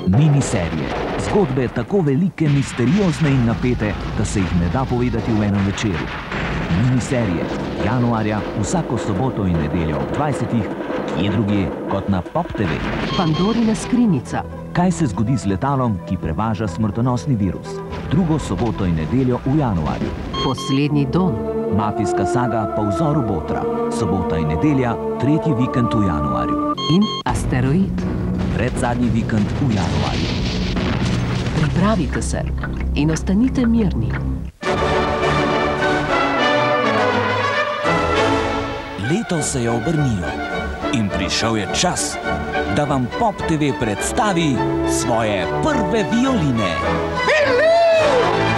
Miniserije. Zgodbe tako velike, misteriozne in napete, da se jih ne da povedati v enem večeru. Miniserije. Januarja vsako soboto in nedeljo ob 20. Kje drugje kot na Pop TV. Pandorina skrinjica. Kaj se zgodi z letalom, ki prevaža smrtonosni virus? Drugo soboto in nedeljo v januarju. Poslednji dom. Mafijska saga po vzoru Botra. Sobota in nedelja, tretji vikend v januarju. In asteroid. Predzadnji vikend v januarju. Pripravite se in ostanite mirni. Leto se je obrnilo in prišel je čas, da vam Pop TV predstavi svoje prve violine.